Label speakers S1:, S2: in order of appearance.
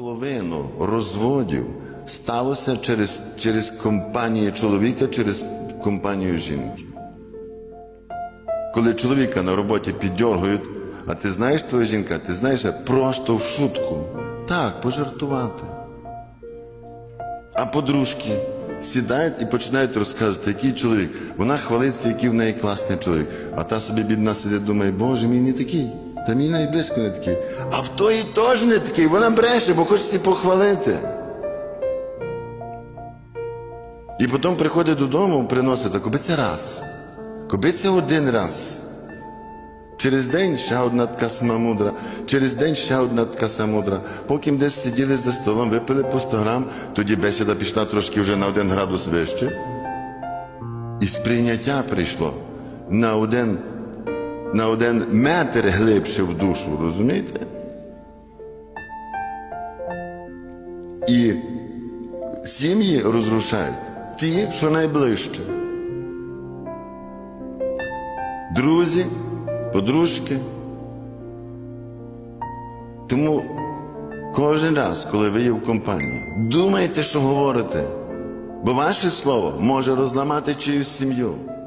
S1: половину розводів сталося через компанію чоловіка, через компанію жінки. Коли чоловіка на роботі піддьоргують, а ти знаєш, твоя жінка, ти знаєш, просто в шутку. Так, пожартувати. А подружки сідають і починають розказувати, який чоловік. Вона хвалиться, який в неї класний чоловік. А та собі бідна сидить, думає, Боже, мій не такий. Та мій навіть близько не такий. А в тої теж не такий. Вона бреше, бо хочеться похвалити. І потім приходить додому, приносить, коби це раз. Коби це один раз. Через день ще одна така сама мудра, через день ще одна така сама мудра. Поки десь сиділи за столом, випили по 100 грам, тоді бесіда пішла трошки вже на 1 градус вище. І сприйняття прийшло на один метр глибше в душу, розумієте? І сім'ї розрушають ті, що найближче. Друзі, подружки. Тому кожен раз, коли ви є в компанії, думайте, що говорите, бо ваше слово може розламати чиюсь сім'ю.